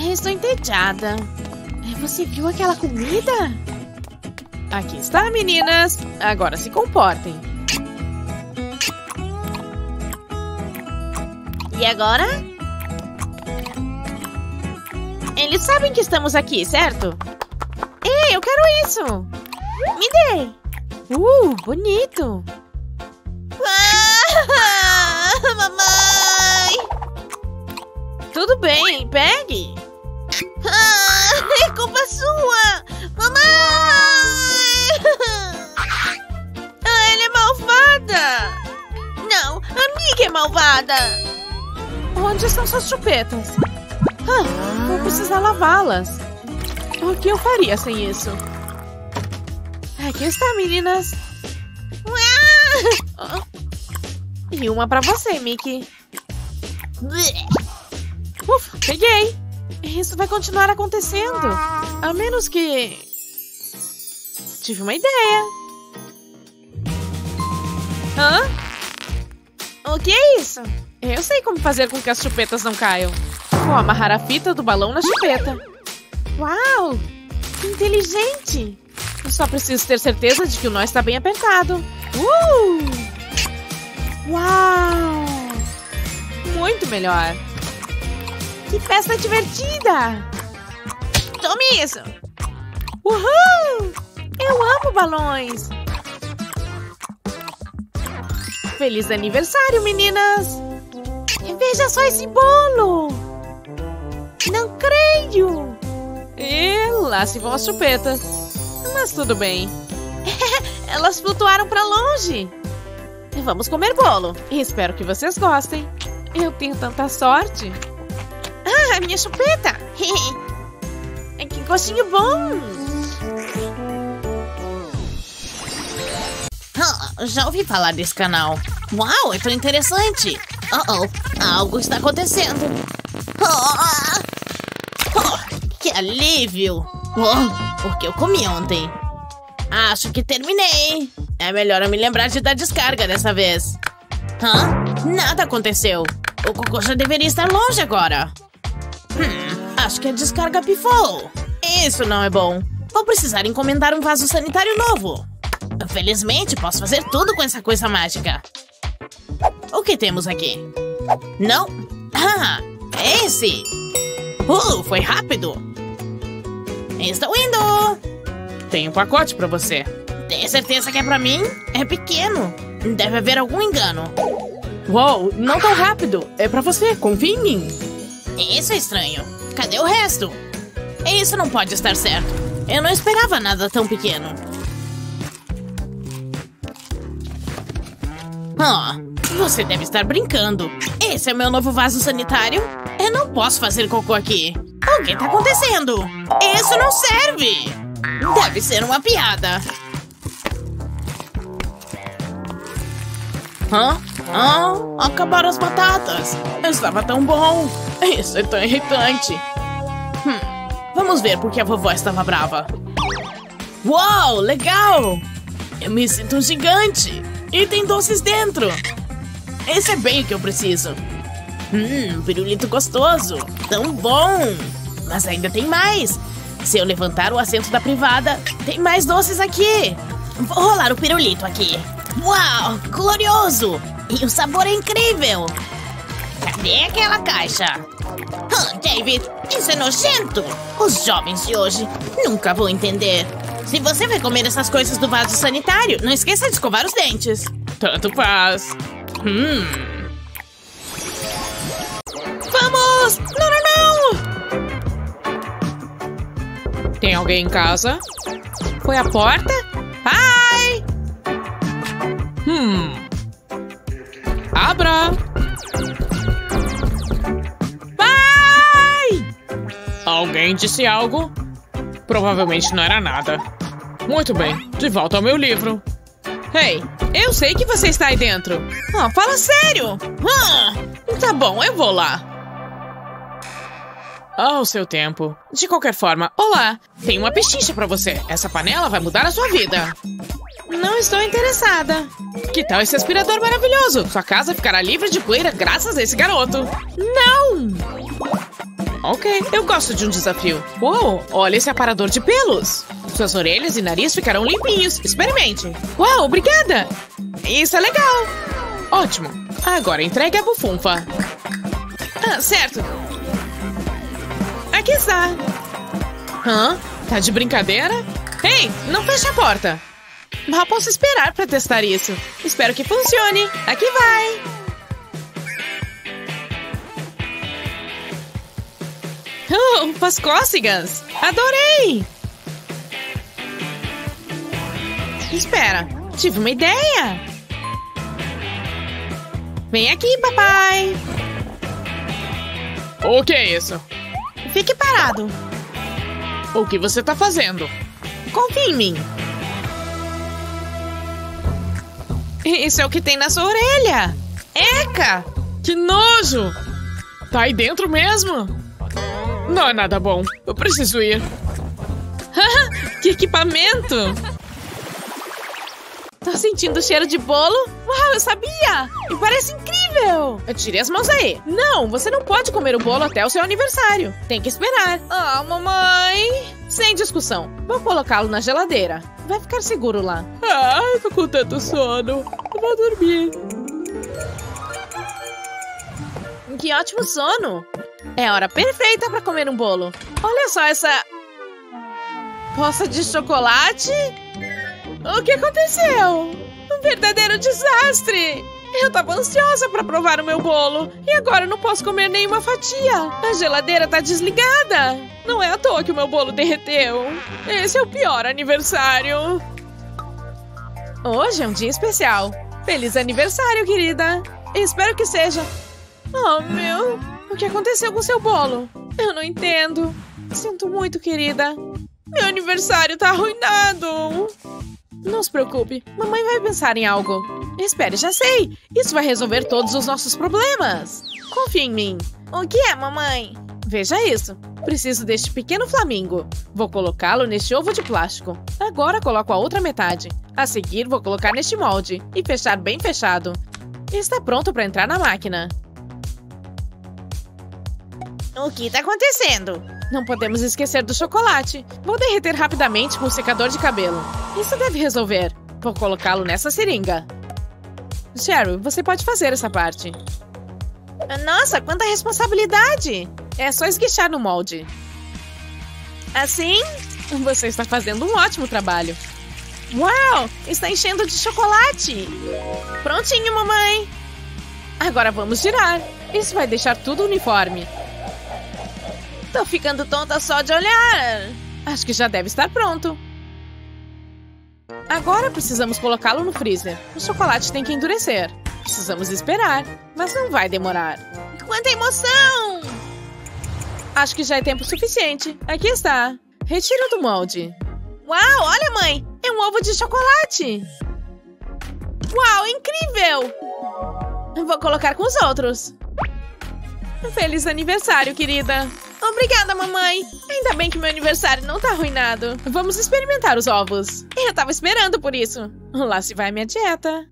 Estou entediada. Você viu aquela comida? Aqui está, meninas. Agora se comportem. E agora? Eles sabem que estamos aqui, certo? Ei, eu quero isso! Me dê! Bonito! Mamãe! Tudo bem, pegue! É culpa sua! Mamãe! Ela é malvada! Não, a Mickey é malvada! Onde estão suas chupetas? Vou precisar lavá-las. O que eu faria sem isso? Aqui está, meninas. E uma pra você, Mickey. Ufa, peguei. Isso vai continuar acontecendo. A menos que... Tive uma ideia. O que é isso? Eu sei como fazer com que as chupetas não caiam. Vou amarrar a fita do balão na chupeta. Uau! Que inteligente! Eu só preciso ter certeza de que o nó está bem apertado. Uau! Muito melhor. Que festa divertida! Tome isso! Uhul! Eu amo balões! Feliz aniversário, meninas! Veja só esse bolo! Não creio! E lá se vão as chupetas. Mas tudo bem. Elas flutuaram pra longe. Vamos comer bolo. E espero que vocês gostem. Eu tenho tanta sorte. Minha chupeta! Que gostinho bom! Já ouvi falar desse canal. Uau, é tão interessante! Algo está acontecendo. Que alívio! Porque eu comi ontem. Acho que terminei. É melhor eu me lembrar de dar descarga dessa vez. Nada aconteceu. O cocô já deveria estar longe agora. Acho que a descarga pifou. Isso não é bom. Vou precisar encomendar um vaso sanitário novo. Felizmente, posso fazer tudo com essa coisa mágica. O que temos aqui? Não? É esse! Foi rápido! Estou indo! Tem um pacote pra você. Tem certeza que é pra mim? É pequeno. Deve haver algum engano. Uou, não tão rápido. É pra você, confia em mim. Isso é estranho. Cadê o resto? Isso não pode estar certo. Eu não esperava nada tão pequeno. Você deve estar brincando. Esse é meu novo vaso sanitário? Eu não posso fazer cocô aqui. O que está acontecendo? Isso não serve! Deve ser uma piada. Acabaram as batatas. Estava tão bom. Isso é tão irritante. Vamos ver por que a vovó estava brava. Uau, legal! Eu me sinto um gigante. E tem doces dentro. Esse é bem o que eu preciso. Pirulito gostoso. Tão bom. Mas ainda tem mais. Se eu levantar o assento da privada, tem mais doces aqui. Vou rolar o pirulito aqui. Uau, glorioso. E o sabor é incrível. Cadê aquela caixa? David, isso é nojento. Os jovens de hoje nunca vão entender. Se você vai comer essas coisas do vaso sanitário, não esqueça de escovar os dentes. Tanto faz. Vamos! Não! Tem alguém em casa? Foi a porta? Pai! Abra! Pai! Alguém disse algo? Provavelmente não era nada. Muito bem, de volta ao meu livro. Ei, eu sei que você está aí dentro. Fala sério. Tá bom, eu vou lá. Ao seu tempo. De qualquer forma, olá. Tenho uma pechincha pra você. Essa panela vai mudar a sua vida. Não estou interessada. Que tal esse aspirador maravilhoso? Sua casa ficará livre de poeira graças a esse garoto. Não! Ok, eu gosto de um desafio. Uou, olha esse aparador de pelos. Suas orelhas e nariz ficarão limpinhos. Experimente. Uau, obrigada. Isso é legal. Ótimo. Agora entregue a bufunfa. Ah, certo. Aqui está. Hã? Tá de brincadeira? Ei, não feche a porta. Mal posso esperar pra testar isso. Espero que funcione. Aqui vai. Oh, faz cócegas. Adorei. Espera, tive uma ideia. Vem aqui, papai. O que é isso? Fique parado. O que você tá fazendo? Confie em mim. Isso é o que tem na sua orelha. Eca! Que nojo! Tá aí dentro mesmo? Não é nada bom. Eu preciso ir. Que equipamento! Tô sentindo o cheiro de bolo. Uau, eu sabia! E parece incrível! Tire as mãos aí. Não, você não pode comer o bolo até o seu aniversário. Tem que esperar. Ah, mamãe! Sem discussão. Vou colocá-lo na geladeira. Vai ficar seguro lá. Ah, eu tô com tanto sono. Eu vou dormir. Que ótimo sono! É a hora perfeita pra comer um bolo. Olha só essa... poça de chocolate. O que aconteceu? Um verdadeiro desastre! Eu tava ansiosa pra provar o meu bolo. E agora eu não posso comer nenhuma fatia. A geladeira tá desligada. Não é à toa que o meu bolo derreteu. Esse é o pior aniversário. Hoje é um dia especial. Feliz aniversário, querida. Espero que seja. Oh, meu... o que aconteceu com seu bolo? Eu não entendo. Sinto muito, querida. Meu aniversário tá arruinado. Não se preocupe, mamãe vai pensar em algo. Espere, já sei. Isso vai resolver todos os nossos problemas. Confie em mim. O que é, mamãe? Veja isso. Preciso deste pequeno flamingo. Vou colocá-lo neste ovo de plástico. Agora coloco a outra metade. A seguir, vou colocar neste molde e fechar bem fechado. Está pronto para entrar na máquina. O que está acontecendo? Não podemos esquecer do chocolate. Vou derreter rapidamente com o secador de cabelo. Isso deve resolver. Vou colocá-lo nessa seringa. Cheryl, você pode fazer essa parte. Nossa, quanta responsabilidade! É só esguichar no molde. Assim? Você está fazendo um ótimo trabalho. Uau! Está enchendo de chocolate! Prontinho, mamãe! Agora vamos girar. Isso vai deixar tudo uniforme. Tô ficando tonta só de olhar. Acho que já deve estar pronto. Agora precisamos colocá-lo no freezer. O chocolate tem que endurecer. Precisamos esperar, mas não vai demorar. Quanta emoção! Acho que já é tempo suficiente. Aqui está. Retiro do molde. Uau, olha, mãe! É um ovo de chocolate! Uau, incrível! Vou colocar com os outros. Feliz aniversário, querida! Obrigada, mamãe! Ainda bem que meu aniversário não tá arruinado. Vamos experimentar os ovos. Eu tava esperando por isso. Lá se vai minha dieta.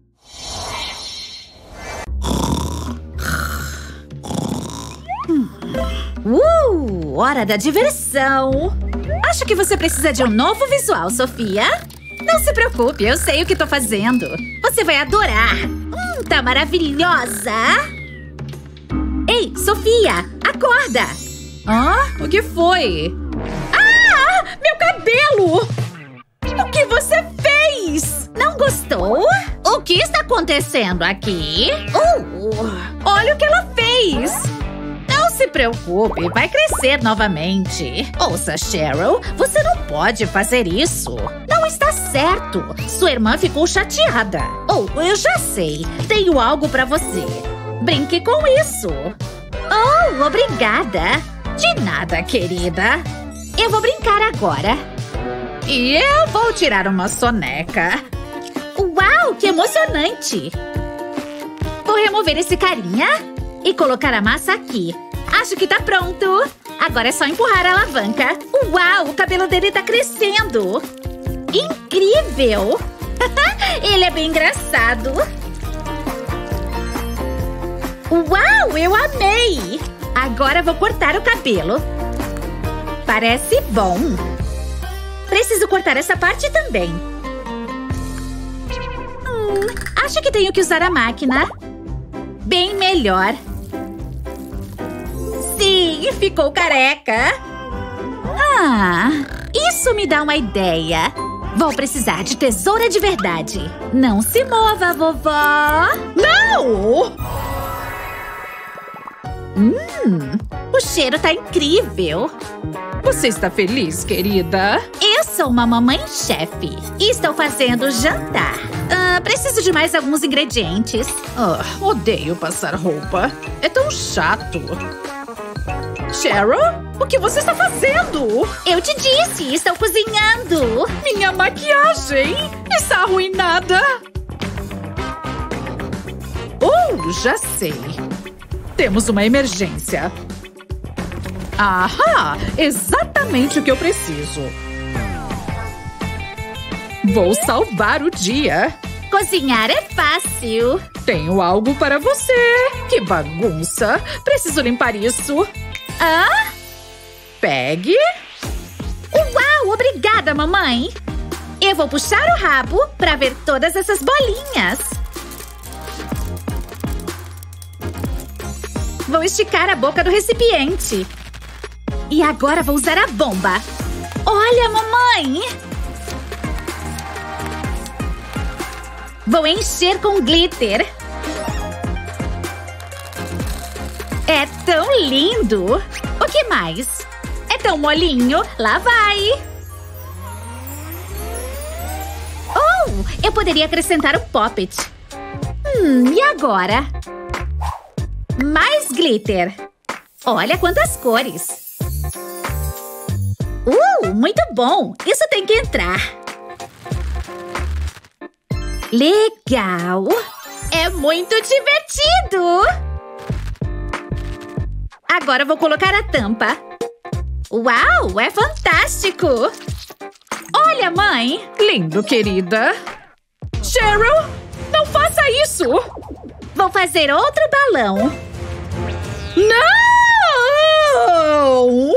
Hora da diversão! Acho que você precisa de um novo visual, Sofia. Não se preocupe, eu sei o que tô fazendo. Você vai adorar. Tá maravilhosa! Ei, Sofia, acorda! O que foi? Ah! Meu cabelo! O que você fez? Não gostou? O que está acontecendo aqui? Olha o que ela fez! Não se preocupe, vai crescer novamente. Ouça, Cheryl, você não pode fazer isso. Não está certo. Sua irmã ficou chateada. Eu já sei. Tenho algo pra você. Brinque com isso. Obrigada. De nada, querida. Eu vou brincar agora. E eu vou tirar uma soneca. Uau, que emocionante. Vou remover esse carinha e colocar a massa aqui. Acho que tá pronto. Agora é só empurrar a alavanca. Uau, o cabelo dele tá crescendo. Incrível. Ele é bem engraçado. Uau, eu amei. Agora vou cortar o cabelo. Parece bom. Preciso cortar essa parte também. Acho que tenho que usar a máquina. Bem melhor. Sim, ficou careca. Isso me dá uma ideia. Vou precisar de tesoura de verdade. Não se mova, vovó. Não! O cheiro tá incrível. Você está feliz, querida? Eu sou uma mamãe-chefe e estou fazendo jantar. Preciso de mais alguns ingredientes. Odeio passar roupa. É tão chato. Cheryl, o que você está fazendo? Eu te disse, estou cozinhando. Minha maquiagem está arruinada. Já sei. Temos uma emergência. Exatamente o que eu preciso. Vou salvar o dia. Cozinhar é fácil. Tenho algo para você. Que bagunça. Preciso limpar isso. Pegue. Uau, obrigada, mamãe. Eu vou puxar o rabo para ver todas essas bolinhas. Vou esticar a boca do recipiente. E agora vou usar a bomba. Olha, mamãe! Vou encher com glitter. É tão lindo! O que mais? É tão molinho. Lá vai! Eu poderia acrescentar um poppet. E agora? Mais glitter. Olha quantas cores. Muito bom! Isso tem que entrar. Legal! É muito divertido! Agora vou colocar a tampa. Uau! É fantástico! Olha, mãe! Lindo, querida. Cheryl, não faça isso! Vou fazer outro balão. Não!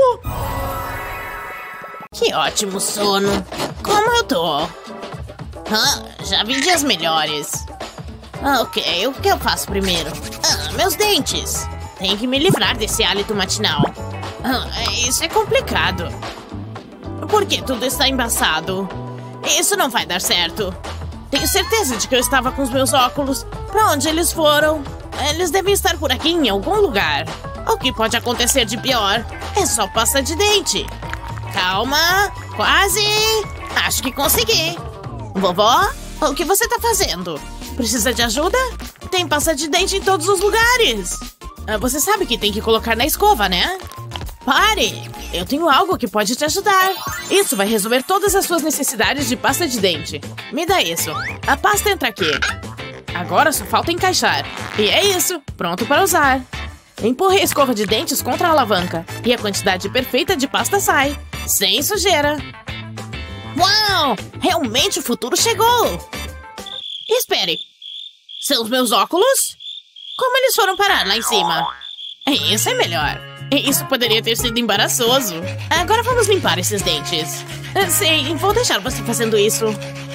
Que ótimo sono. Como eu tô? Já vi dias melhores. Ok, o que eu faço primeiro? Meus dentes. Tenho que me livrar desse hálito matinal. Isso é complicado. Por que tudo está embaçado? Isso não vai dar certo. Tenho certeza de que eu estava com os meus óculos. Pra onde eles foram? Eles devem estar por aqui em algum lugar. O que pode acontecer de pior? É só pasta de dente. Calma, quase. Acho que consegui. Vovó, o que você tá fazendo? Precisa de ajuda? Tem pasta de dente em todos os lugares. Você sabe que tem que colocar na escova, né? Pare! Eu tenho algo que pode te ajudar. Isso vai resolver todas as suas necessidades de pasta de dente. Me dá isso. A pasta entra aqui. Agora só falta encaixar. E é isso. Pronto para usar. Empurre a escova de dentes contra a alavanca. E a quantidade perfeita de pasta sai. Sem sujeira. Uau! Realmente o futuro chegou! Espere. São os meus óculos? Como eles foram parar lá em cima? Isso é melhor. Isso poderia ter sido embaraçoso. Agora vamos limpar esses dentes. Sim, vou deixar você fazendo isso.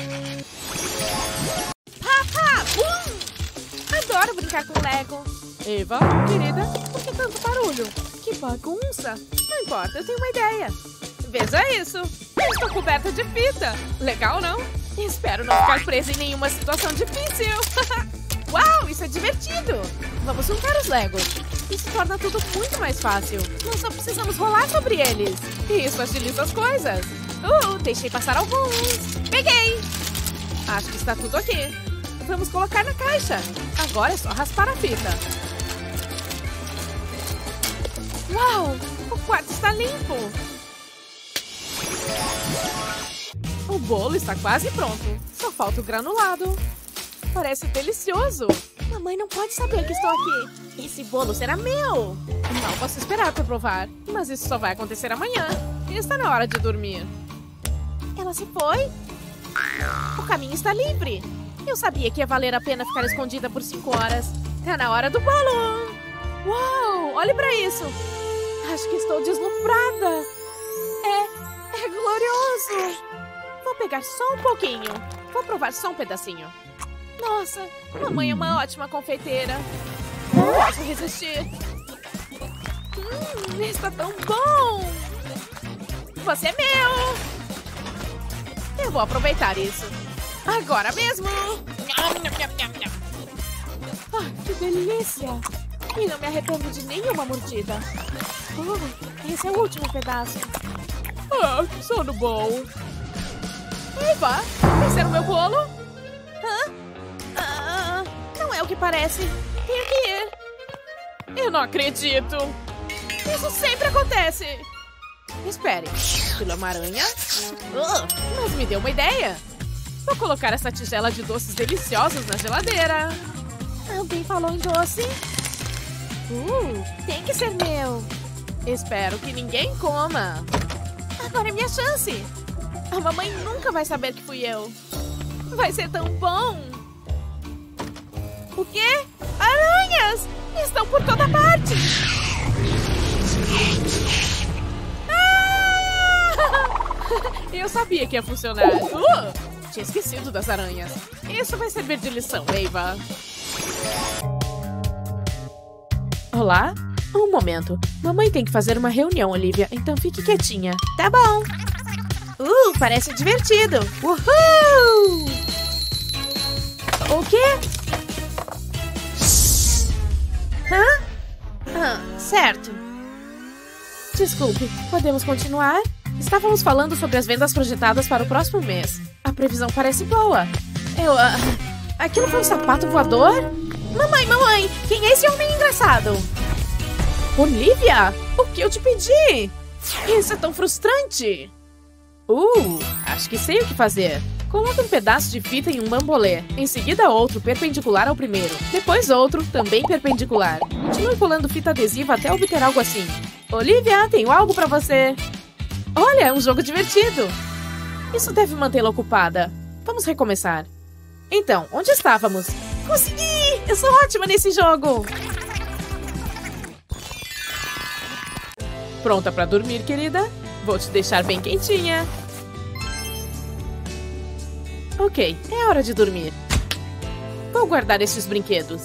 Adoro brincar com Lego. Eva, querida, por que tanto barulho? Que bagunça. Não importa, eu tenho uma ideia. Veja isso. Eu estou coberta de fita. Legal, não? Espero não ficar presa em nenhuma situação difícil. Uau, isso é divertido. Vamos juntar os Legos. Isso torna tudo muito mais fácil. Nós só precisamos rolar sobre eles. E isso agiliza as coisas. Deixei passar alguns. Peguei. Acho que está tudo aqui. Vamos colocar na caixa. Agora é só raspar a fita. Uau, o quarto está limpo. O bolo está quase pronto. Só falta o granulado. Parece delicioso. Mamãe não pode saber que estou aqui. Esse bolo será meu. Não posso esperar para provar. Mas isso só vai acontecer amanhã. Está na hora de dormir. Ela se foi? O caminho está livre. Eu sabia que ia valer a pena ficar escondida por 5 horas. Tá na hora do bolo. Uau, olhe pra isso. Acho que estou deslumbrada. É glorioso. Vou pegar só um pouquinho. Vou provar só um pedacinho. Nossa, mamãe é uma ótima confeiteira. Não posso resistir. Está tão bom. Você é meu. Eu vou aproveitar isso. Agora mesmo. Que delícia. E não me arrependo de nenhuma mordida. Esse é o último pedaço. Que sono bom. Eva, esse era o meu bolo? Não é o que parece. Tenho que ir. Eu não acredito. Isso sempre acontece. Espere. Aquilo é uma aranha? Mas me deu uma ideia. Vou colocar essa tigela de doces deliciosos na geladeira. Alguém falou em doce? Tem que ser meu. Espero que ninguém coma. Agora é minha chance. A mamãe nunca vai saber que fui eu. Vai ser tão bom. O quê? Aranhas! Estão por toda parte. Eu sabia que ia funcionar. Tinha esquecido das aranhas. Isso vai servir de lição, Eva. Olá? Um momento. Mamãe tem que fazer uma reunião, Olivia, então fique quietinha. Tá bom. Parece divertido. Uhul! O quê? Certo. Desculpe, podemos continuar? Estávamos falando sobre as vendas projetadas para o próximo mês. A previsão parece boa. Aquilo foi um sapato voador? Mamãe, quem é esse homem engraçado? Olivia, o que eu te pedi? Isso é tão frustrante. Acho que sei o que fazer. Coloque um pedaço de fita em um bambolê. Em seguida outro perpendicular ao primeiro. Depois outro, também perpendicular. Continue colando fita adesiva até obter algo assim. Olivia, tenho algo pra você. Olha, é um jogo divertido. Isso deve mantê-la ocupada. Vamos recomeçar. Então, onde estávamos? Consegui! Eu sou ótima nesse jogo. Pronta pra dormir, querida? Vou te deixar bem quentinha. Ok, é hora de dormir. Vou guardar estes brinquedos.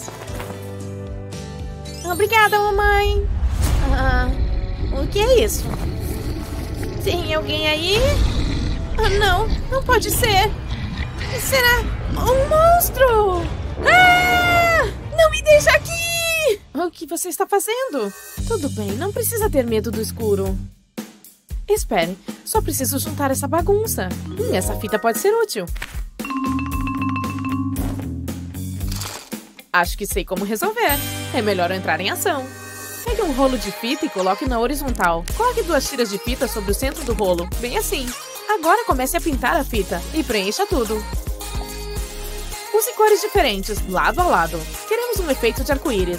Obrigada, mamãe. O que é isso? Tem alguém aí? Não pode ser. Será um monstro? Não me deixa aqui! O que você está fazendo? Tudo bem, não precisa ter medo do escuro. Espere, só preciso juntar essa bagunça. Essa fita pode ser útil. Acho que sei como resolver. É melhor eu entrar em ação. Pegue um rolo de fita e coloque na horizontal. Coloque 2 tiras de fita sobre o centro do rolo, bem assim. Agora comece a pintar a fita e preencha tudo. Use cores diferentes, lado a lado. Queremos um efeito de arco-íris.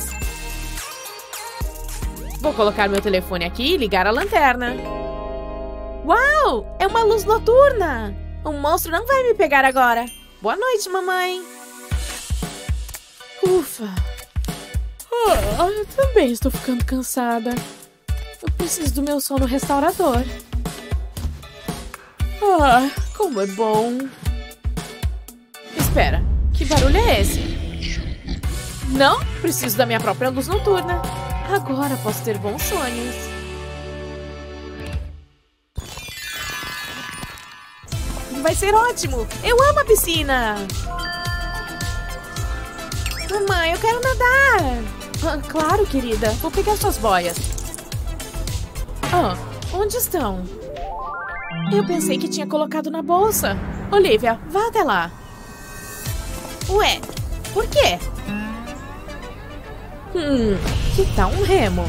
Vou colocar meu telefone aqui e ligar a lanterna. Uau! É uma luz noturna! Um monstro não vai me pegar agora. Boa noite, mamãe. Ufa. Eu também estou ficando cansada. Eu preciso do meu sono restaurador. Como é bom. Espera, que barulho é esse? Não, preciso da minha própria luz noturna. Agora posso ter bons sonhos. Vai ser ótimo! Eu amo a piscina! Mamãe, eu quero nadar! Claro, querida. Vou pegar suas boias. Onde estão? Eu pensei que tinha colocado na bolsa. Olivia, vá até lá. Ué, por quê? Que tal um remo?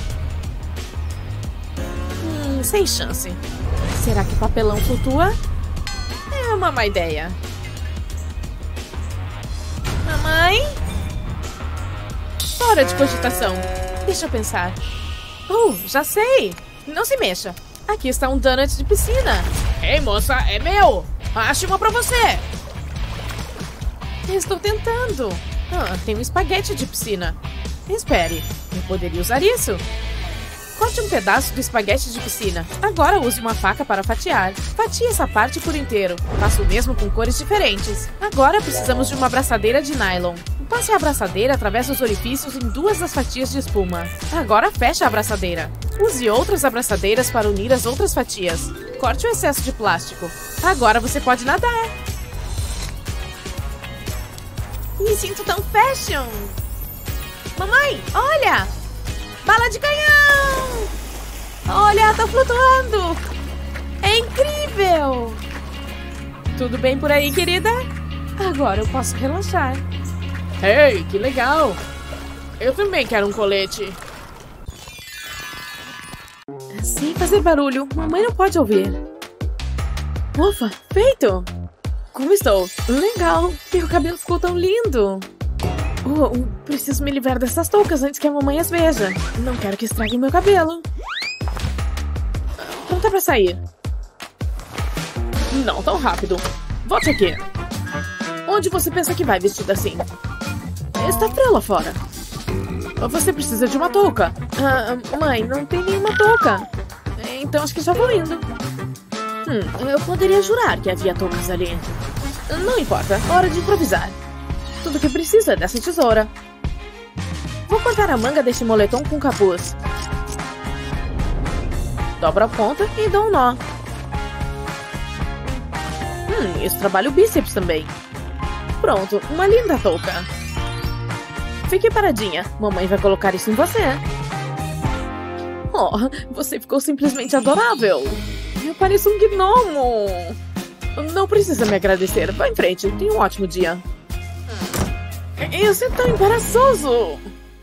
Sem chance. Será que papelão flutua? É uma má ideia. Mamãe? Hora de cogitação. Deixa eu pensar. Já sei. Não se mexa. Aqui está um donut de piscina. Ei, moça, é meu. Ache uma pra você. Estou tentando. Tem um espaguete de piscina. Espere, eu poderia usar isso. Corte um pedaço do espaguete de piscina. Agora use uma faca para fatiar. Fatie essa parte por inteiro. Faça o mesmo com cores diferentes. Agora precisamos de uma abraçadeira de nylon. Passe a abraçadeira através dos orifícios em 2 das fatias de espuma. Agora feche a abraçadeira. Use outras abraçadeiras para unir as outras fatias. Corte o excesso de plástico. Agora você pode nadar. Me sinto tão fashion. Mamãe, olha! Bala de canhão! Olha, tá flutuando! É incrível! Tudo bem por aí, querida? Agora eu posso relaxar. Ei, que legal! Eu também quero um colete. Sem fazer barulho, mamãe não pode ouvir. Ufa, feito! Como estou? Legal! Meu cabelo ficou tão lindo! Preciso me livrar dessas toucas antes que a mamãe as veja. Não quero que estraguem meu cabelo. Pronta pra sair. Não tão rápido. Volte aqui. Onde você pensa que vai vestida assim? Está frio lá fora. Você precisa de uma touca. Mãe, não tem nenhuma touca. Então acho que já vou indo. Eu poderia jurar que havia toucas ali. Não importa, hora de improvisar. Tudo que preciso é dessa tesoura. Vou cortar a manga deste moletom com capuz. Dobro a ponta e dou um nó. Isso trabalha o bíceps também. Pronto, uma linda touca. Fique paradinha, mamãe vai colocar isso em você. Oh, você ficou simplesmente adorável. Eu pareço um gnomo. Não precisa me agradecer, vá em frente, tenha um ótimo dia. Isso é tão embaraçoso.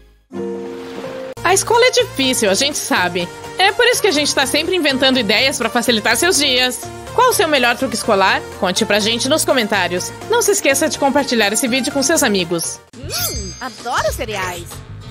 A escola é difícil, a gente sabe. É por isso que a gente tá sempre inventando ideias pra facilitar seus dias. Qual o seu melhor truque escolar? Conte pra gente nos comentários. Não se esqueça de compartilhar esse vídeo com seus amigos. Adoro cereais.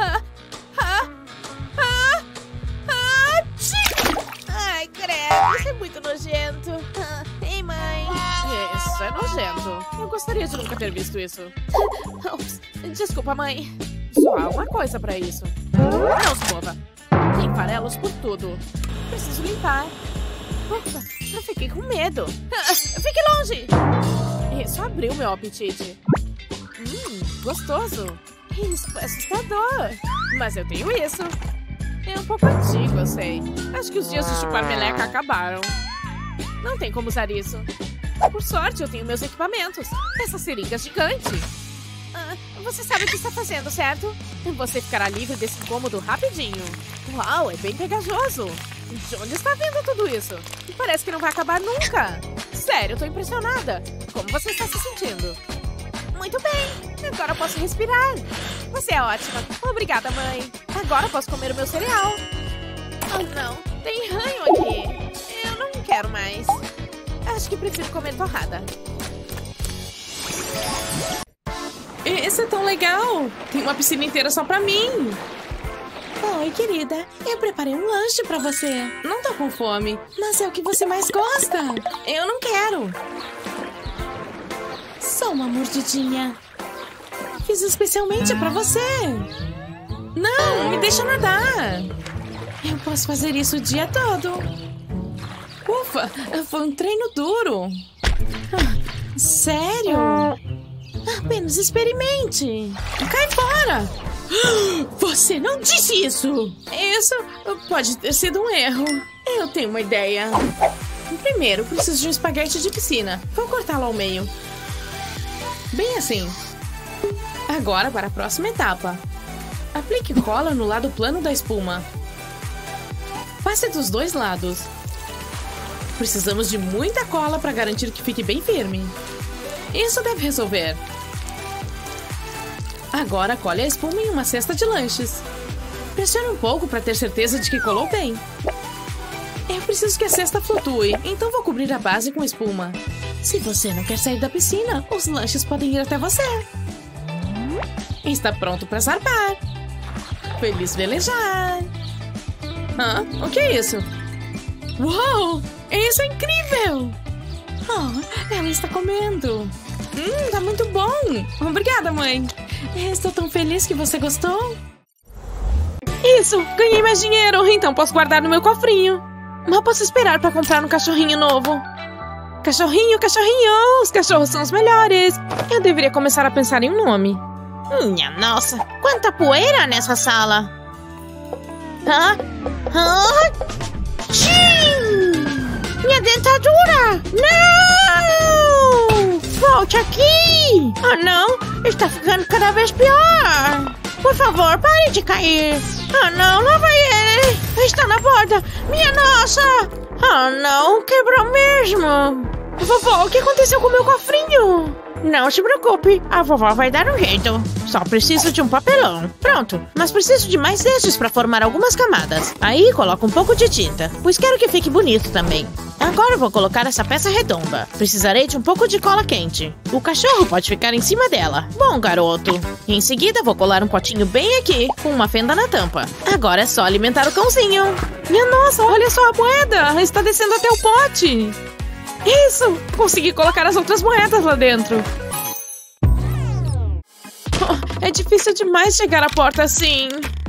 Ai, credo, isso é muito nojento. Ei, mãe. Isso é nojento. Eu gostaria de nunca ter visto isso. Ops, desculpa, mãe. Só há uma coisa pra isso. Não se mova. Tem farelos por tudo. Preciso limpar. Opa, eu fiquei com medo. Fique longe. Isso abriu meu apetite. Gostoso. Isso foi assustador. Mas eu tenho isso. É um pouco antigo, eu sei. Acho que os dias de chupar meleca acabaram. Não tem como usar isso. Por sorte, eu tenho meus equipamentos. Essa seringa gigante. Você sabe o que está fazendo, certo? Você ficará livre desse incômodo rapidinho. Uau, é bem pegajoso. De onde está vindo tudo isso? Parece que não vai acabar nunca. Sério, eu tô impressionada. Como você está se sentindo? Muito bem. Agora eu posso respirar. Você é ótima. Obrigada, mãe. Agora eu posso comer o meu cereal. Oh, não. Tem ranho aqui. Eu não quero mais. Acho que prefiro comer torrada. Esse é tão legal. Tem uma piscina inteira só pra mim. Oi, querida. Eu preparei um lanche pra você. Não tô com fome. Mas é o que você mais gosta. Eu não quero. Só uma mordidinha. Fiz especialmente pra você. Não, me deixa nadar. Eu posso fazer isso o dia todo. Ufa, foi um treino duro. Sério? Apenas experimente. Cai fora. Você não disse isso. Isso pode ter sido um erro. Eu tenho uma ideia. Primeiro, preciso de um espaguete de piscina. Vou cortá-lo ao meio. Bem assim. Agora para a próxima etapa. Aplique cola no lado plano da espuma. Passe dos dois lados. Precisamos de muita cola para garantir que fique bem firme. Isso deve resolver. Agora colhe a espuma em uma cesta de lanches. Pressione um pouco para ter certeza de que colou bem. Eu preciso que a cesta flutue, então vou cobrir a base com espuma. Se você não quer sair da piscina, os lanches podem ir até você. Está pronto para zarpar. Feliz velejar. O que é isso? Uau! Isso é incrível! Oh, ela está comendo. Tá muito bom. Obrigada, mãe. Estou tão feliz que você gostou. Isso, ganhei mais dinheiro, então posso guardar no meu cofrinho. Mal posso esperar pra comprar um cachorrinho novo. Cachorrinho, cachorrinho, os cachorros são os melhores. Eu deveria começar a pensar em um nome. Minha nossa, quanta poeira nessa sala. Hã? Hã? Tchim! Minha dentadura! Não! Volte aqui! Ah, não! Está ficando cada vez pior! Por favor, pare de cair! Ah, não! Lá vai ele! Está na borda! Minha nossa! Ah, não! Quebrou mesmo! Vovó, o que aconteceu com o meu cofrinho? Não se preocupe, a vovó vai dar um jeito. Só preciso de um papelão. Pronto, mas preciso de mais destes para formar algumas camadas. Aí coloco um pouco de tinta, pois quero que fique bonito também. Agora vou colocar essa peça redonda. Precisarei de um pouco de cola quente. O cachorro pode ficar em cima dela. Bom, garoto. Em seguida vou colar um potinho bem aqui, com uma fenda na tampa. Agora é só alimentar o cãozinho. Minha nossa, olha só a moeda! Está descendo até o pote. Isso! Consegui colocar as outras moedas lá dentro. Oh, é difícil demais chegar à porta assim.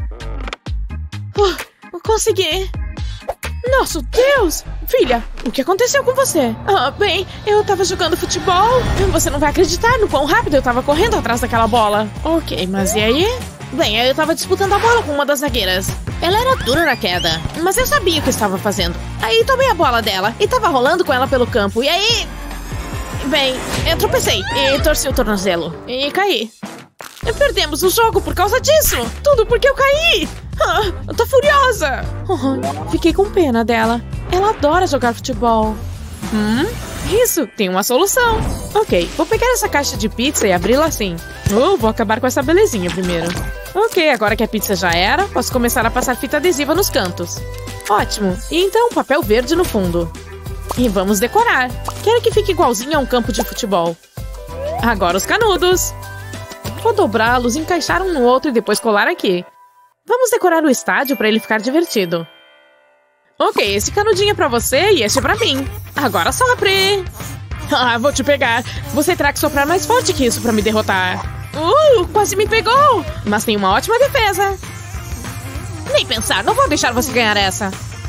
Consegui. Nosso Deus! Filha, o que aconteceu com você? Bem, eu tava jogando futebol. Você não vai acreditar no quão rápido eu tava correndo atrás daquela bola. Ok, mas e aí? Bem, eu tava disputando a bola com uma das zagueiras. Ela era dura na queda, mas eu sabia o que estava fazendo. Aí tomei a bola dela e tava rolando com ela pelo campo. E aí... Bem, eu tropecei e torci o tornozelo. E caí. Perdemos o jogo por causa disso. Tudo porque eu caí. Eu tô furiosa. Fiquei com pena dela. Ela adora jogar futebol. Isso, tem uma solução. Ok, vou pegar essa caixa de pizza e abri-la assim. Vou acabar com essa belezinha primeiro. Ok, agora que a pizza já era, posso começar a passar fita adesiva nos cantos. Ótimo, e então papel verde no fundo. E vamos decorar. Quero que fique igualzinho a um campo de futebol. Agora os canudos. Vou dobrá-los, encaixar um no outro e depois colar aqui. Vamos decorar o estádio para ele ficar divertido. Ok, esse canudinho é pra você e este é pra mim. Agora sopre! Vou te pegar. Você terá que soprar mais forte que isso pra me derrotar. Quase me pegou! Mas tem uma ótima defesa. Nem pensar, não vou deixar você ganhar essa.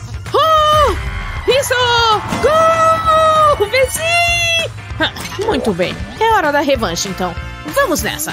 Isso! Gol! Venci! Muito bem, é hora da revanche então. Vamos nessa.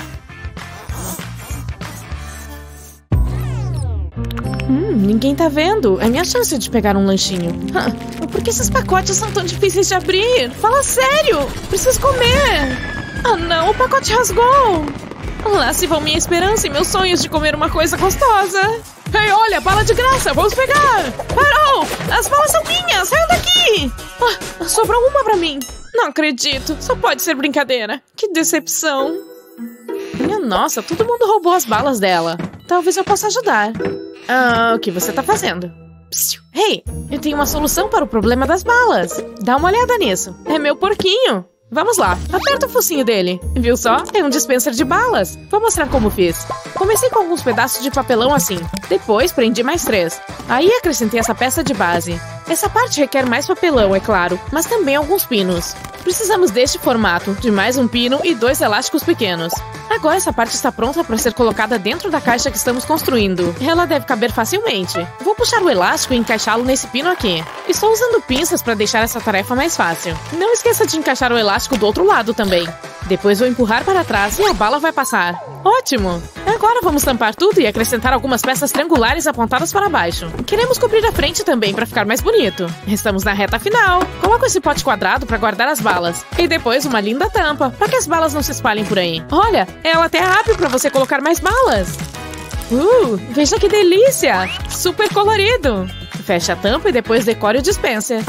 Ninguém tá vendo. É minha chance de pegar um lanchinho. Por que esses pacotes são tão difíceis de abrir? Fala sério! Preciso comer! Não, o pacote rasgou! Lá se vão minha esperança e meus sonhos de comer uma coisa gostosa. Ei, olha, bala de graça! Vamos pegar! Parou! As balas são minhas! Saiam daqui! Sobrou uma pra mim. Não acredito. Só pode ser brincadeira. Que decepção. Minha nossa, todo mundo roubou as balas dela. Talvez eu possa ajudar. O que você tá fazendo? Psiu. Hey, eu tenho uma solução para o problema das balas. Dá uma olhada nisso. É meu porquinho. Vamos lá, aperta o focinho dele. Viu só? É um dispenser de balas. Vou mostrar como fiz. Comecei com alguns pedaços de papelão assim. Depois prendi mais 3. Aí acrescentei essa peça de base. Essa parte requer mais papelão, é claro, mas também alguns pinos. Precisamos deste formato, de mais um pino e 2 elásticos pequenos. Agora essa parte está pronta para ser colocada dentro da caixa que estamos construindo. Ela deve caber facilmente. Vou puxar o elástico e encaixá-lo nesse pino aqui. Estou usando pinças para deixar essa tarefa mais fácil. Não esqueça de encaixar o elástico do outro lado também. Depois vou empurrar para trás e a bala vai passar. Ótimo! Agora vamos tampar tudo e acrescentar algumas peças triangulares apontadas para baixo. Queremos cobrir a frente também para ficar mais bonito. Estamos na reta final. Coloco esse pote quadrado para guardar as balas. E depois uma linda tampa, para que as balas não se espalhem por aí. Olha, ela até abre para você colocar mais balas. Veja que delícia! Super colorido! Feche a tampa e depois decore o dispenser.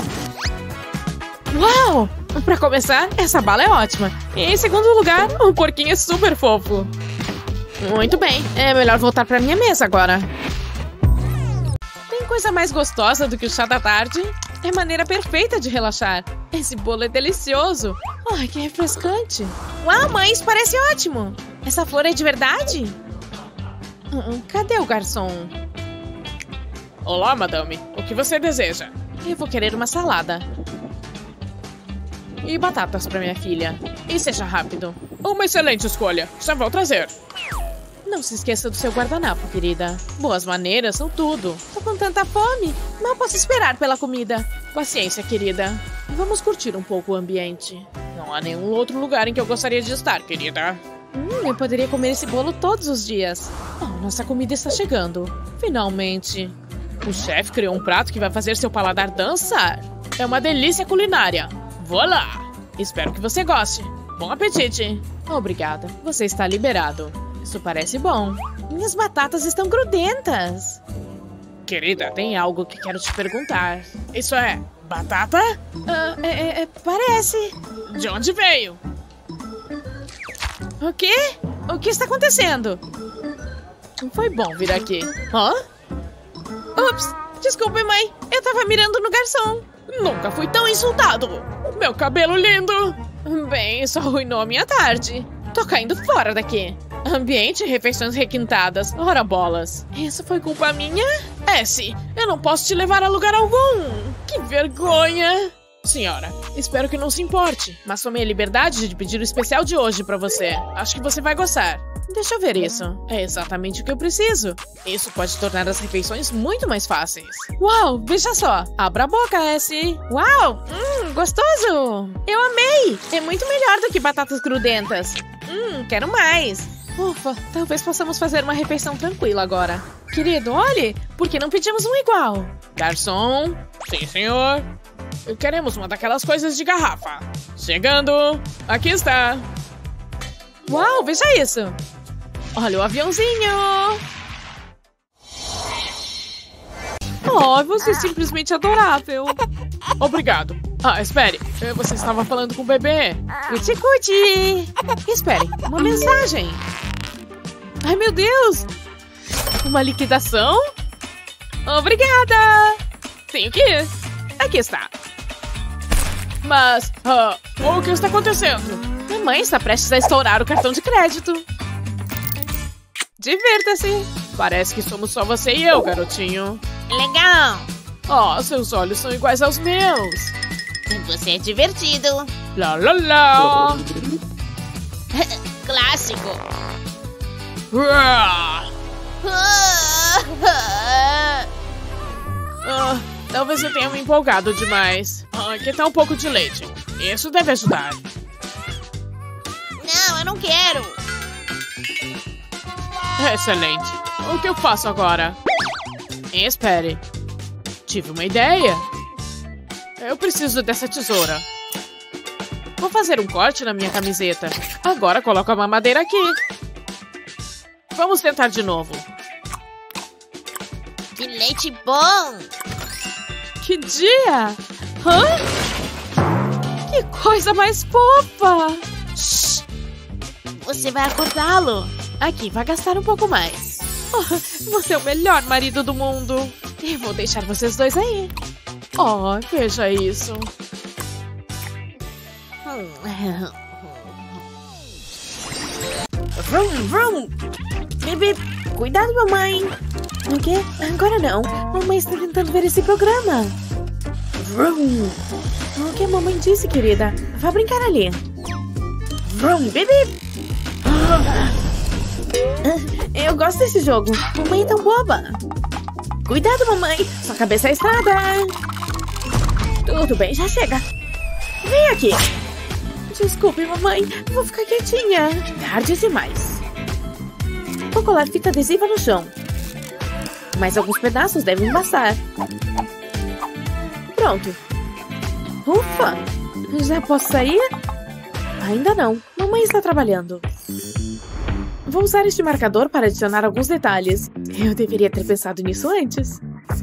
Uau! Pra começar, essa bala é ótima. E em segundo lugar, o porquinho é super fofo. Muito bem, é melhor voltar pra minha mesa agora. Tem coisa mais gostosa do que o chá da tarde? É a maneira perfeita de relaxar. Esse bolo é delicioso. Ai, que refrescante. Uau, mãe, isso parece ótimo. Essa flor é de verdade? Cadê o garçom? Olá, madame. O que você deseja? Eu vou querer uma salada. E batatas para minha filha. E seja rápido. Uma excelente escolha. Já vou trazer. Não se esqueça do seu guardanapo, querida. Boas maneiras são tudo. Tô com tanta fome. Mal posso esperar pela comida. Paciência, querida. Vamos curtir um pouco o ambiente. Não há nenhum outro lugar em que eu gostaria de estar, querida. Eu poderia comer esse bolo todos os dias. Oh, nossa comida está chegando. Finalmente. O chefe criou um prato que vai fazer seu paladar dançar. É uma delícia culinária. Vou lá. Espero que você goste. Bom apetite. Obrigada. Você está liberado. Isso parece bom. Minhas batatas estão grudentas. Querida, tem algo que quero te perguntar. Isso é batata? Parece. De onde veio? O quê? O que está acontecendo? Foi bom vir aqui. Hã? Ups, desculpe, mãe. Eu tava mirando no garçom. Nunca fui tão insultado. Meu cabelo lindo. Bem, isso arruinou a minha tarde. Tô caindo fora daqui. Ambiente e refeições requintadas. Ora bolas. Isso foi culpa minha? S, eu não posso te levar a lugar algum. Que vergonha. Senhora, espero que não se importe, mas tomei a liberdade de pedir o especial de hoje pra você. Acho que você vai gostar. Deixa eu ver isso. É exatamente o que eu preciso. Isso pode tornar as refeições muito mais fáceis. Uau, veja só. Abra a boca, S. Uau, gostoso. Eu amei. É muito melhor do que batatas grudentas. Quero mais. Ufa, talvez possamos fazer uma refeição tranquila agora. Querido, olhe, por que não pedimos um igual? Garçom. Sim, senhor. Queremos uma daquelas coisas de garrafa. Chegando. Aqui está. Uau, veja isso. Olha o aviãozinho. Oh, você é simplesmente adorável. Obrigado. Ah, espere. Você estava falando com o bebê. Cuti-cuti. Espere, uma mensagem. Ai, meu Deus. Uma liquidação? Obrigada. Tenho que ir. Aqui está. Mas, o que está acontecendo? Mamãe está prestes a estourar o cartão de crédito. Divirta-se. Parece que somos só você e eu, garotinho. Legal. Oh, seus olhos são iguais aos meus. Você é divertido. Lá, lá, lá. Clássico. Talvez eu tenha me empolgado demais. Que tal um pouco de leite? Isso deve ajudar. Não, eu não quero. Excelente. O que eu faço agora? Espere. Tive uma ideia. Eu preciso dessa tesoura. Vou fazer um corte na minha camiseta. Agora coloco a mamadeira aqui. Vamos tentar de novo. Que leite bom. Que dia! Hã? Que coisa mais fofa! Shhh. Você vai acordá-lo. Aqui, vai gastar um pouco mais. Oh, você é o melhor marido do mundo. Eu vou deixar vocês dois aí. Oh, veja isso. Vrum, vrum. Bebê, cuidado, mamãe. O quê? Agora não. Mamãe está tentando ver esse programa. Vrum. O que a mamãe disse, querida? Vá brincar ali. Vrum, bebê. Eu gosto desse jogo. Mamãe é tão boba. Cuidado, mamãe. Sua cabeça é estrada. Tudo bem, já chega. Vem aqui. Desculpe, mamãe. Vou ficar quietinha. Tarde demais. Vou colar fita adesiva no chão. Mas alguns pedaços devem bastar. Pronto. Ufa! Já posso sair? Ainda não. Mamãe está trabalhando. Vou usar este marcador para adicionar alguns detalhes. Eu deveria ter pensado nisso antes.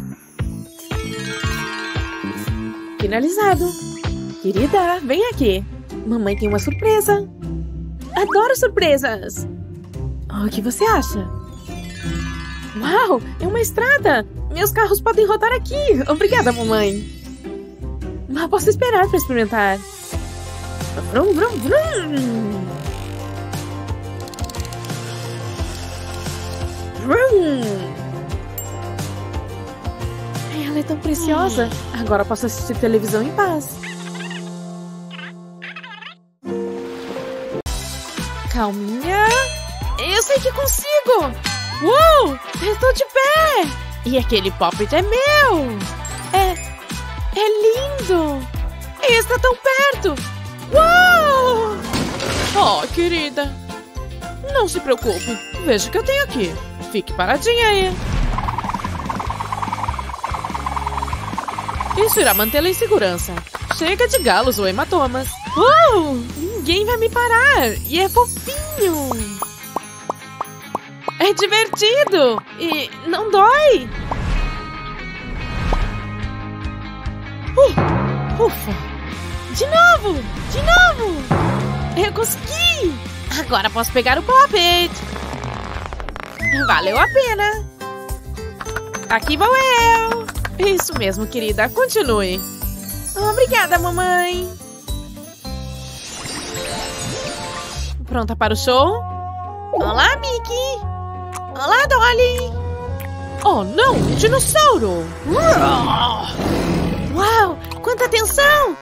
Finalizado. Querida, vem aqui. Mamãe tem uma surpresa. Adoro surpresas. O que você acha? Uau, é uma estrada. Meus carros podem rodar aqui. Obrigada, mamãe. Mal posso esperar para experimentar. Vrum, vrum, vrum. Vrum. Ela é tão preciosa. Agora posso assistir televisão em paz. Calminha. Eu sei que consigo! Uou! Eu tô de pé! E aquele Pop-It é meu! É lindo! E está tão perto! Uou! Oh, querida! Não se preocupe. Veja o que eu tenho aqui. Fique paradinha aí. Isso irá mantê-la em segurança. Chega de galos ou hematomas. Ninguém vai me parar. E é fofinho. É divertido. E não dói. Ufa. De novo. De novo. Eu consegui. Agora posso pegar o Pop-It. Valeu a pena. Aqui vou eu. Isso mesmo, querida. Continue. Obrigada, mamãe. Pronta para o show? Olá, Mickey. Olá, Dolly. Oh, não. Um dinossauro. Uau, quanta atenção.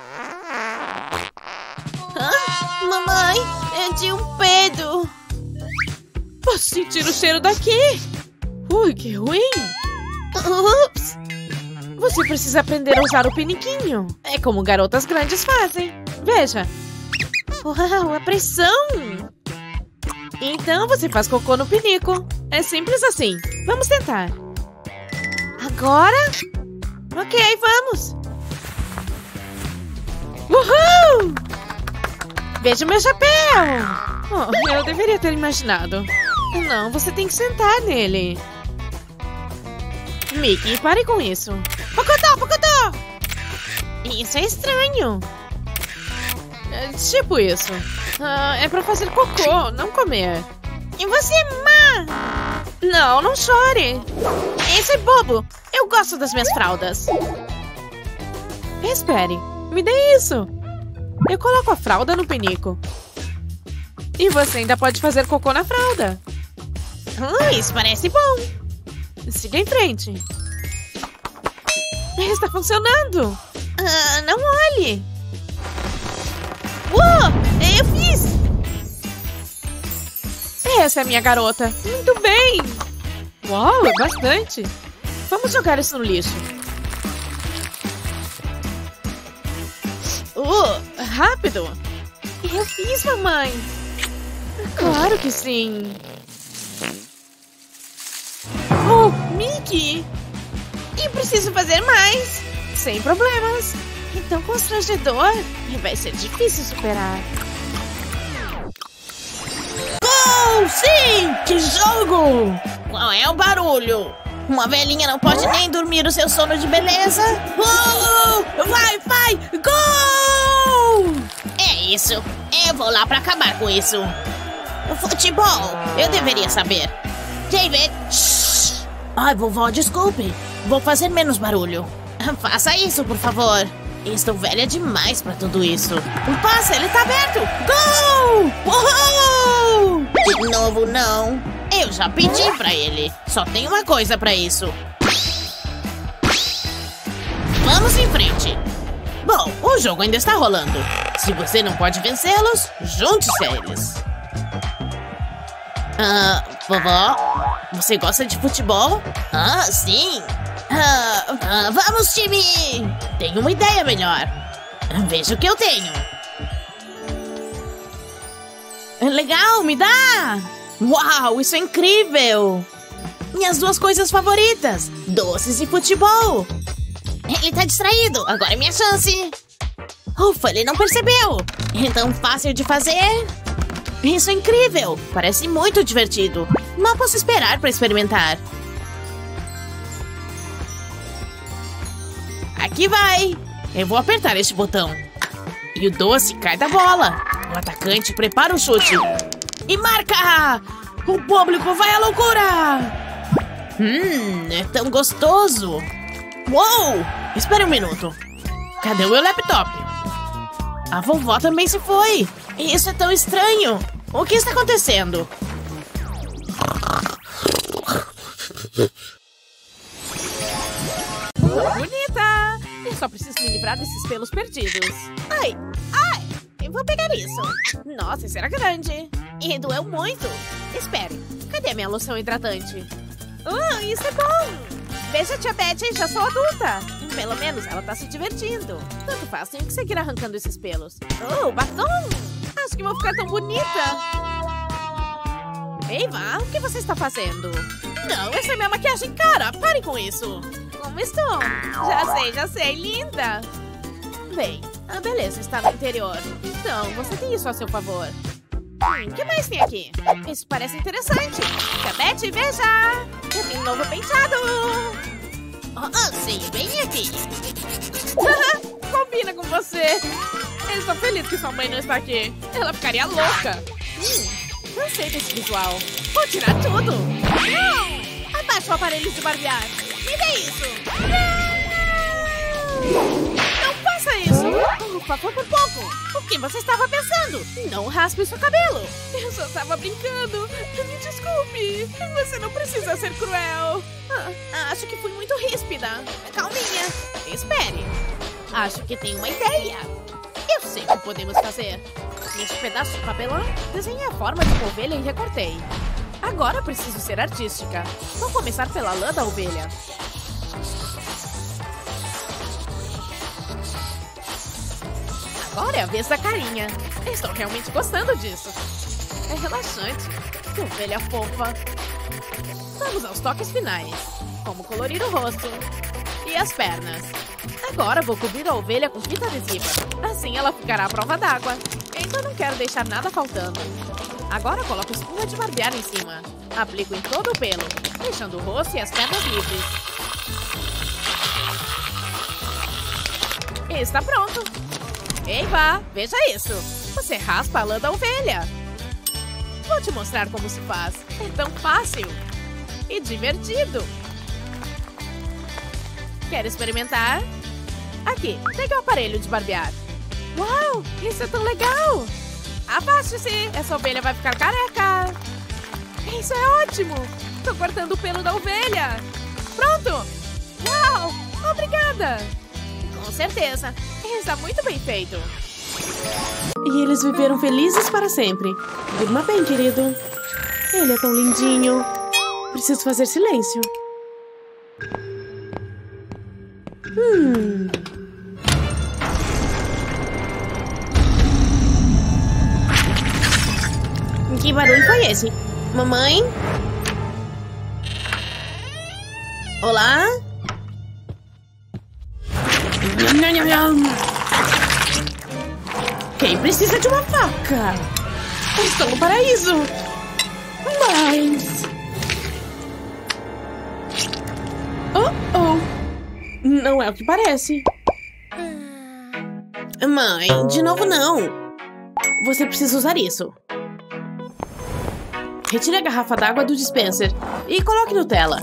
Mamãe, é de um pedo. Posso sentir o cheiro daqui. Ui, que ruim. Ups. Você precisa aprender a usar o piniquinho. É como garotas grandes fazem. Veja. Uau, a pressão. Então você faz cocô no pinico. É simples assim. Vamos tentar. Agora? Ok, vamos. Uhul! Veja o meu chapéu. Oh, eu deveria ter imaginado. Não, você tem que sentar nele. Mickey, pare com isso. Pocotó, pocotó! Isso é estranho. É tipo isso. É pra fazer cocô, não comer. E você, má? Não, não chore. Esse é bobo. Eu gosto das minhas fraldas. Espere, me dê isso. Eu coloco a fralda no pinico. E você ainda pode fazer cocô na fralda. Isso parece bom. Siga em frente. Está funcionando. Não olhe. Eu fiz. Essa é a minha garota. Muito bem. Uau, é bastante. Vamos jogar isso no lixo. Rápido. Eu fiz, mamãe. Claro que sim. Oh, Mickey. E preciso fazer mais. Sem problemas. Então constrangedor. E vai ser difícil superar. Gol! Sim! Que jogo! Qual é o barulho? Uma velhinha não pode nem dormir o seu sono de beleza? Vai! Gol! É isso. Eu vou lá pra acabar com isso. Futebol. Eu deveria saber. David. Shhh. Ai, vovó, desculpe. Vou fazer menos barulho. Faça isso, por favor. Estou velha demais pra tudo isso. O passe, ele tá aberto. Gol! Uhul! De novo, não. Eu já pedi pra ele. Só tem uma coisa pra isso. Vamos em frente. Bom, o jogo ainda está rolando. Se você não pode vencê-los, junte-se a eles. Vovó, você gosta de futebol? Sim. Vamos, time! Tenho uma ideia melhor. Veja o que eu tenho. Legal, me dá! Uau, isso é incrível! Minhas duas coisas favoritas, doces e futebol. Ele tá distraído, agora é minha chance. Ufa, ele não percebeu. É tão fácil de fazer. Isso é incrível, parece muito divertido. Mal posso esperar para experimentar. Aqui vai. Eu vou apertar este botão. E o doce cai da bola. O atacante prepara o chute. E marca! O público vai à loucura! É tão gostoso! Uou! Espera um minuto. Cadê o meu laptop? A vovó também se foi. Isso é tão estranho. O que está acontecendo? Bonita! Eu só preciso me livrar desses pelos perdidos. Ai! Vou pegar isso. Nossa, isso era grande. E doeu muito. Espere, cadê minha loção hidratante? Isso é bom. Veja, tia Betty, já sou adulta. Pelo menos ela tá se divertindo. Tanto faz, tenho que seguir arrancando esses pelos. Batom! Acho que vou ficar tão bonita. Eva, o que você está fazendo? Não, essa é minha maquiagem cara. Pare com isso. Como estou? Já sei, linda. Bem, a beleza está no interior. Então, você tem isso a seu favor. O que mais tem aqui? Isso parece interessante. Tia Betty, veja! Eu tenho um novo penteado. Sim, bem aqui. Combina com você. Eu estou feliz que sua mãe não está aqui. Ela ficaria louca. Cansei desse visual. Vou tirar tudo. Não! Abaixa o aparelho de barbear. Me dê isso. Não faça isso. Por favor, por pouco. O que você estava pensando? Não raspe seu cabelo. Eu só estava brincando. Me desculpe. Você não precisa ser cruel. Acho que fui muito ríspida. Calminha. Espere. Acho que tenho uma ideia. Eu sei o que podemos fazer. Neste pedaço de papelão, desenhei a forma de uma ovelha e recortei. Agora preciso ser artística. Vou começar pela lã da ovelha. Agora é a vez da carinha. Estou realmente gostando disso. É relaxante. Que ovelha fofa. Vamos aos toques finais. Como colorir o rosto. E as pernas. Agora vou cobrir a ovelha com fita adesiva. Assim ela ficará à prova d'água. Então não quero deixar nada faltando. Agora coloco espuma de barbear em cima. Aplico em todo o pelo, deixando o rosto e as pernas livres. Está pronto. Eva, veja isso. Você raspa a lã da ovelha. Vou te mostrar como se faz. É tão fácil. E divertido. Quer experimentar? Aqui, pegue o aparelho de barbear. Uau, isso é tão legal! Abaste-se, essa ovelha vai ficar careca. Isso é ótimo! Tô cortando o pelo da ovelha. Pronto! Uau, obrigada! Com certeza, está muito bem feito. E eles viveram felizes para sempre. Durma bem, querido. Ele é tão lindinho. Preciso fazer silêncio. Que barulho foi esse? Mamãe? Olá? Quem precisa de uma faca? Estou no paraíso. Mas... Não é o que parece. Mãe, de novo não. Você precisa usar isso. Retire a garrafa d'água do dispenser e coloque Nutella.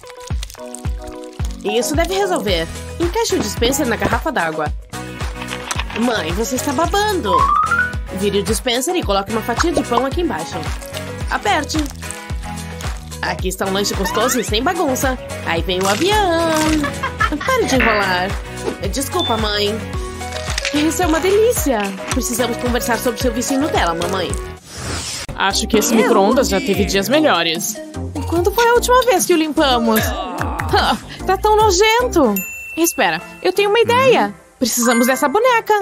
Isso deve resolver. Encaixe o dispenser na garrafa d'água. Mãe, você está babando. Vire o dispenser e coloque uma fatia de pão aqui embaixo. Aperte. Aqui está um lanche gostoso e sem bagunça. Aí vem o avião. Pare de enrolar. Desculpa, mãe. Isso é uma delícia. Precisamos conversar sobre seu vício em Nutella, mamãe. Acho que esse micro-ondas já teve dias melhores. Quando foi a última vez que o limpamos? Tá tão nojento. Espera, eu tenho uma ideia. Precisamos dessa boneca.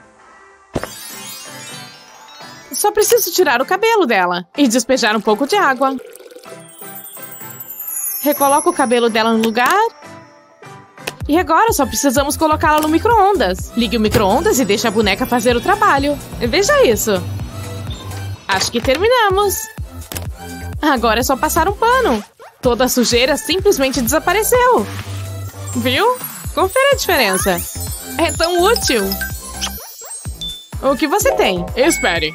Só preciso tirar o cabelo dela e despejar um pouco de água. Recoloco o cabelo dela no lugar. E agora só precisamos colocá-la no micro-ondas. Ligue o micro-ondas e deixe a boneca fazer o trabalho. Veja isso. Acho que terminamos. Agora é só passar um pano. Toda a sujeira simplesmente desapareceu. Viu? Confere a diferença. É tão útil. O que você tem? Espere.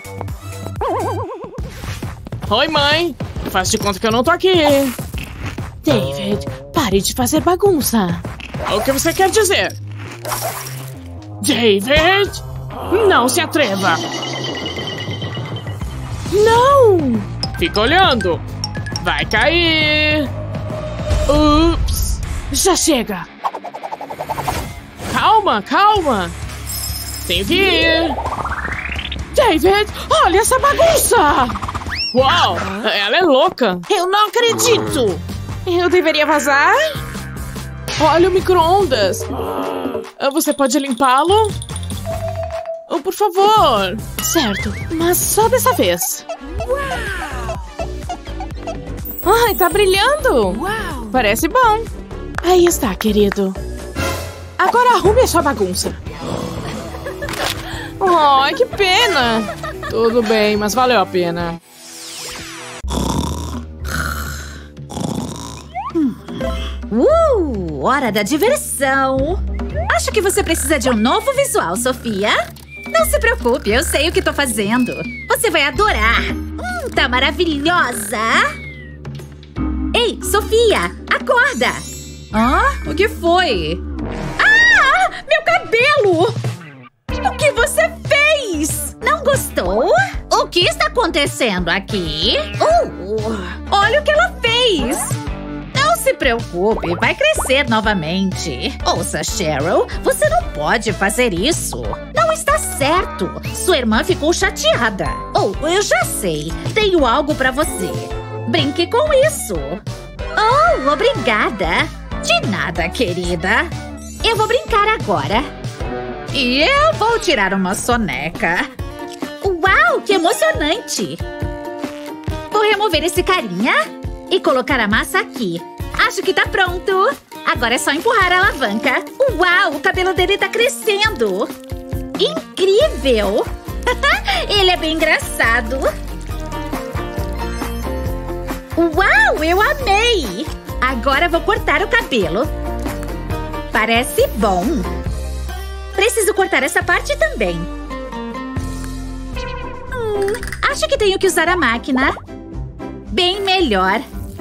Oi, mãe. Faz de conta que eu não tô aqui. David, pare de fazer bagunça. O que você quer dizer? David? Não se atreva. Não! Fica olhando. Vai cair. Ups. Já chega. Calma, calma. Tenho que ir. David, olha essa bagunça! Uau, ela é louca. Eu não acredito! Eu deveria vazar? Olha o micro-ondas. Você pode limpá-lo? Oh, por favor. Certo, mas só dessa vez. Ai, tá brilhando. Parece bom. Aí está, querido. Agora arrume a sua bagunça. Ai, que pena. Tudo bem, mas valeu a pena. Hora da diversão! Acho que você precisa de um novo visual, Sofia. Não se preocupe, eu sei o que tô fazendo. Você vai adorar! Tá maravilhosa! Ei, Sofia, acorda! O que foi? Ah, meu cabelo! O que você fez? Não gostou? O que está acontecendo aqui? Olha o que ela fez! Não se preocupe, vai crescer novamente. Ouça, Cheryl, você não pode fazer isso. Não está certo. Sua irmã ficou chateada. Eu já sei. Tenho algo pra você. Brinque com isso. Obrigada. De nada, querida. Eu vou brincar agora. E eu vou tirar uma soneca. Uau, que emocionante. Vou remover esse carinha e colocar a massa aqui. Acho que tá pronto. Agora é só empurrar a alavanca. Uau, o cabelo dele tá crescendo. Incrível. Ele é bem engraçado. Uau, eu amei. Agora vou cortar o cabelo. Parece bom. Preciso cortar essa parte também. Acho que tenho que usar a máquina. Bem melhor.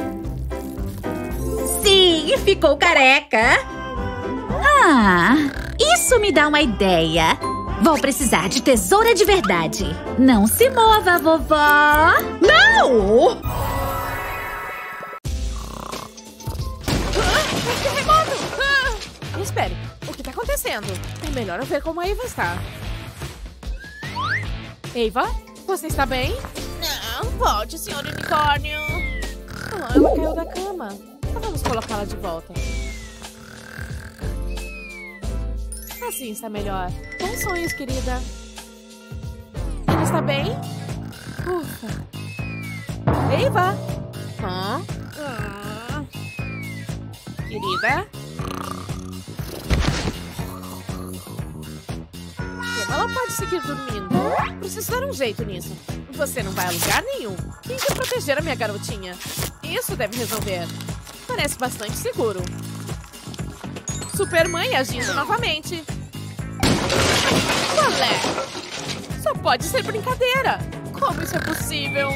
Sim, ficou careca. Isso me dá uma ideia. Vou precisar de tesoura de verdade. Não se mova, vovó. Não! Espere, o que tá acontecendo? É melhor eu ver como a Eva está. Eva, você está bem? Não, volte, senhor unicórnio. Ela caiu da cama. Então vamos colocá-la de volta. Assim está melhor. Bons sonhos, querida. Ela está bem? Ufa. Eva! Querida? Ela pode seguir dormindo. Preciso dar um jeito nisso. Você não vai a lugar nenhum. Tem que proteger a minha garotinha. Isso deve resolver. Parece bastante seguro. Supermãe agindo novamente. Qual é? Só pode ser brincadeira. Como isso é possível?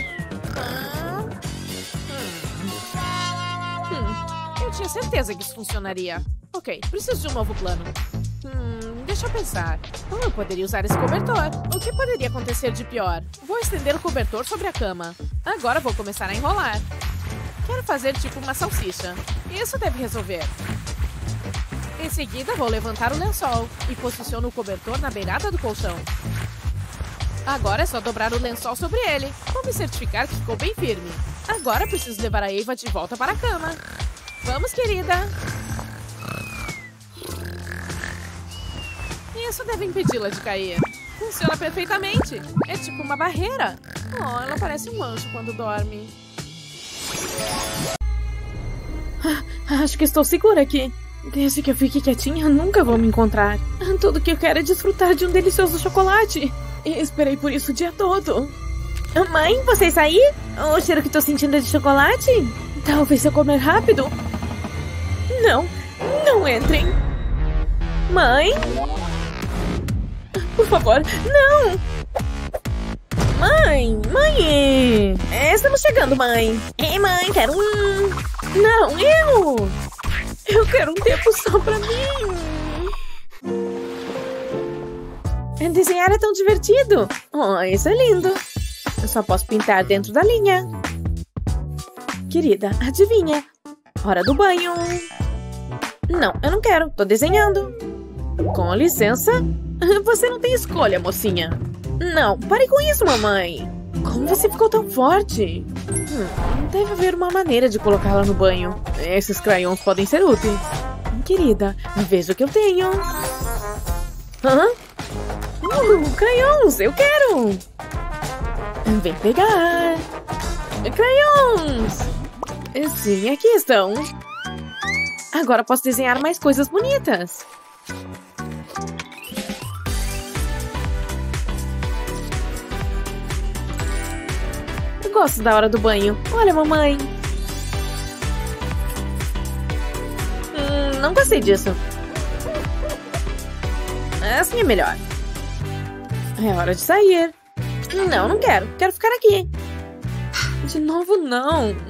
Eu tinha certeza que isso funcionaria. Ok, preciso de um novo plano. Deixa eu pensar. Eu poderia usar esse cobertor. O que poderia acontecer de pior? Vou estender o cobertor sobre a cama. Agora vou começar a enrolar. Quero fazer tipo uma salsicha. Isso deve resolver. Em seguida, vou levantar o lençol e posiciono o cobertor na beirada do colchão. Agora é só dobrar o lençol sobre ele. Vou me certificar que ficou bem firme. Agora preciso levar a Eva de volta para a cama. Vamos, querida. Isso deve impedi-la de cair. Funciona perfeitamente. É tipo uma barreira. Ela parece um anjo quando dorme. Acho que estou segura aqui. Desde que eu fique quietinha, nunca vou me encontrar. Tudo que eu quero é desfrutar de um delicioso chocolate. E esperei por isso o dia todo. Mãe, você está aí? O cheiro que tô sentindo é de chocolate? Talvez se eu comer rápido. Não entrem. Mãe? Por favor, não! Mãe! Estamos chegando, mãe! Ei, mãe, quero um! Não, eu quero um tempo só pra mim! Desenhar é tão divertido! Isso é lindo! Eu só posso pintar dentro da linha. Querida, adivinha? Hora do banho! Não, eu não quero, tô desenhando! Com licença! Você não tem escolha, mocinha! Não, pare com isso, mamãe. Como você ficou tão forte? Deve haver uma maneira de colocá-la no banho. Esses crayons podem ser úteis. Querida, veja o que eu tenho. Hã? Crayons, eu quero! Vem pegar! Crayons! Sim, aqui estão. Agora posso desenhar mais coisas bonitas. Eu gosto da hora do banho. Olha, mamãe. Não gostei disso. Assim é melhor. É hora de sair. Não, não quero. Quero ficar aqui. De novo, não.